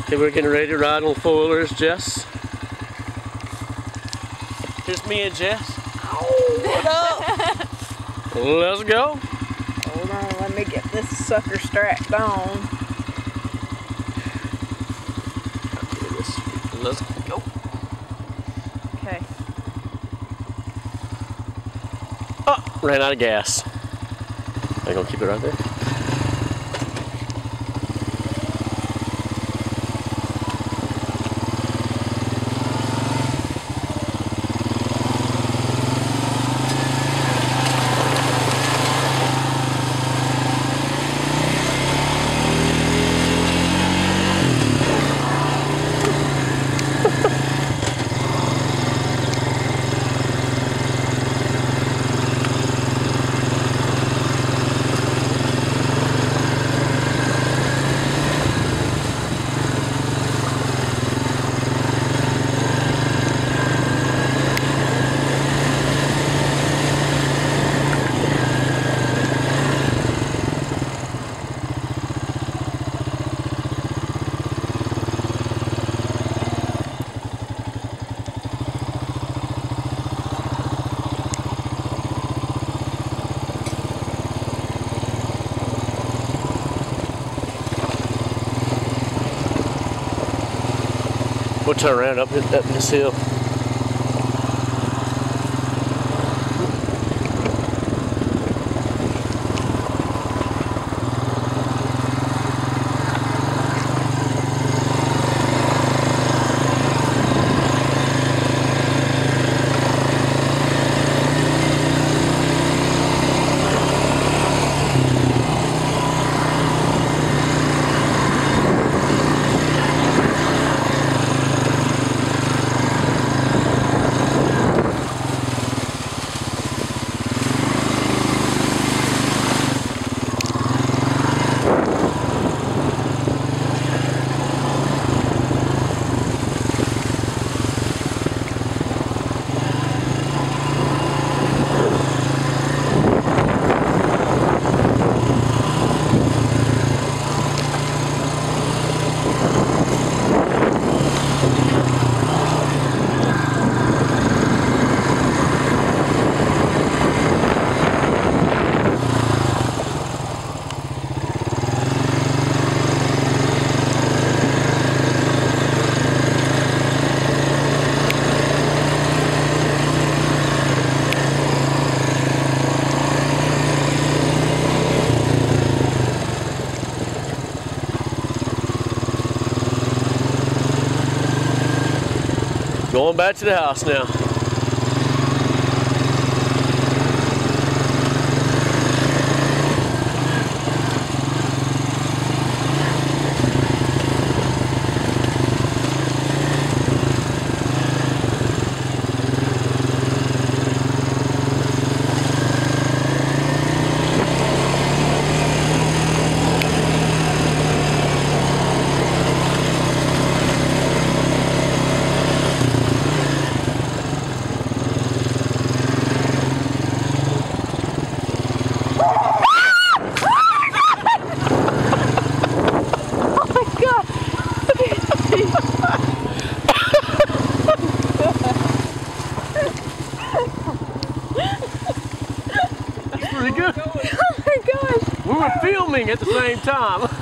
Okay, we're getting ready to ride on four-wheelers, Jess. Here's me and Jess. Oh, what up? Let's go. Hold on, let me get this sucker strapped on. Let's go. Okay. Oh, ran out of gas. I'm gonna keep it right there. We'll turn around up this hill. Going back to the house now. Pretty good. Oh my gosh. We were filming at the same time.